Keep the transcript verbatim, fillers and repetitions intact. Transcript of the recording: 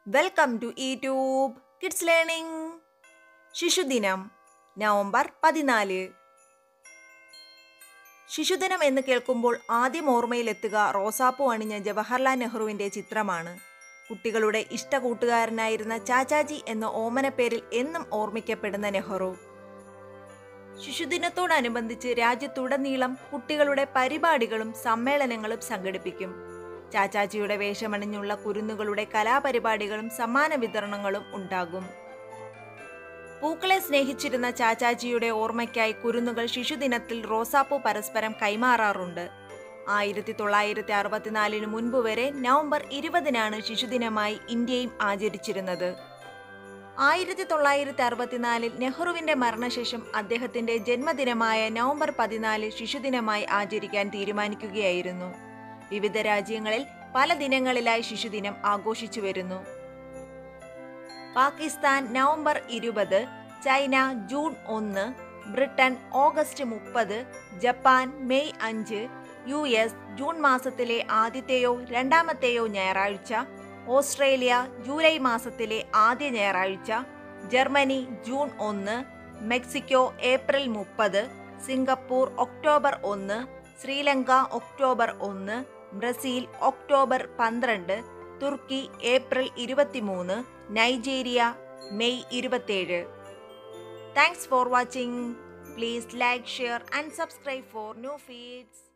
Welcome to YouTube kids learning. ശിശുദിനം November പതിനാല്. ശിശുദിനം എന്ന് കേൾക്കുമ്പോൾ ആദ്യം ഓർമ്മയിലെത്തുക റോസാപ്പൂ അണിഞ്ഞ ജവഹർലാൽ നെഹ്റുവിൻ്റെ ചിത്രമാണ്. കുട്ടികളുടെ ഇഷ്ട കൂട്ടുകാരനായിരുന്ന ചാച്ചാജി എന്ന ഓമനപ്പേരിൽ എന്നും ഓർമ്മിക്കപ്പെടുന്ന നെഹ്റു. ശിശുദിനത്തോടനുബന്ധിച്ച് രാജ്യത്തുടനീളം കുട്ടികളുടെ പരിപാടികളും സമ്മേളനങ്ങളും സംഘടിപ്പിക്കും. ചാച്ചാജിയുടെ വേഷമണിഞ്ഞുള്ള കുരുന്നുകളുടെ കലാപരിപാടികളും സമ്മാന വിതരണങ്ങളും ഉണ്ടാകും. പൂക്കളെ സ്നേഹിച്ചിരുന്ന ചാച്ചാജിയുടെ ഓർമ്മയ്ക്കായി കുരുന്നുകൾ ശിശുദിനത്തിൽ റോസാപ്പൂ പരസ്പരം കൈമാറാറുണ്ട്. ആയിരത്തി തൊള്ളായിരത്തി അറുപത്തിനാലിന് മുൻപ് വരെ നവംബർ ഇരുപതിനാണ് ശിശുദിനമായി ഇന്ത്യയും ആചരിച്ചിരുന്നത്. ആയിരത്തി തൊള്ളായിരത്തി അറുപത്തിനാലിൽ നെഹ്റുവിന്റെ മരണശേഷം അദ്ദേഹത്തിന്റെ ജന്മദിനമായ നവംബർ പതിനാല് ശിശുദിനമായി ആചരിക്കാൻ തീരുമാനിക്കുകയായിരുന്നു. വിവിധ രാജ്യങ്ങളിൽ പല ദിനങ്ങളിലായി ശിശുദിനം ആഘോഷിച്ചു വരുന്നു. പാകിസ്ഥാൻ നവംബർ ഇരുപത്, ചൈന ജൂൺ ഒന്ന്, ബ്രിട്ടൻ ഓഗസ്റ്റ് മുപ്പത്, ജപ്പാൻ മെയ് അഞ്ച്, യു എസ് ജൂൺ മാസത്തിലെ ആദ്യത്തെയോ രണ്ടാമത്തെയോ ഞായറാഴ്ച, ഓസ്ട്രേലിയ ജൂലൈ മാസത്തിലെ ആദ്യ ഞായറാഴ്ച, ജർമ്മനി ജൂൺ ഒന്ന്, മെക്സിക്കോ ഏപ്രിൽ മുപ്പത്, സിംഗപ്പൂർ ഒക്ടോബർ ഒന്ന്, ശ്രീലങ്ക ഒക്ടോബർ ഒന്ന്, ബ്രസീൽ ഒക്ടോബർ പന്ത്രണ്ട്, തുർക്കി ഏപ്രിൽ ഇരുപത്തിമൂന്ന്, നൈജീരിയ മെയ് ഇരുപത്തേഴ്. Thanks for watching. Please like, share and subscribe for new feeds.